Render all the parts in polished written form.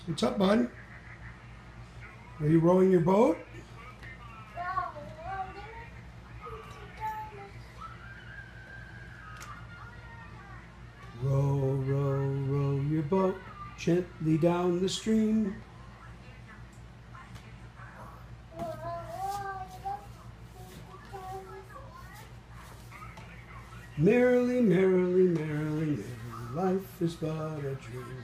What's up, bud? Are you rowing your boat? Row, row, row your boat gently down the stream. Merrily, merrily, merrily, merrily, life is but a dream.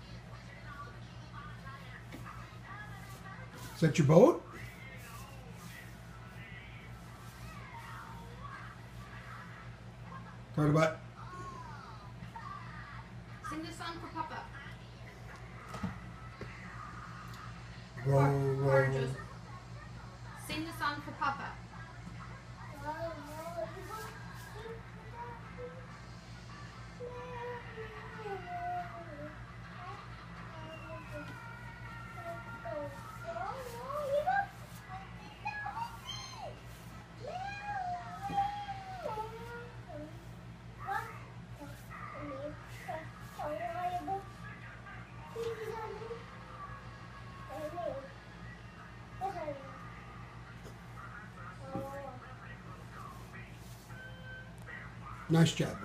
Is that your boat? Talk about. Sing the song for Papa. Row, row. Joseph. Sing the song for Papa. Nice job.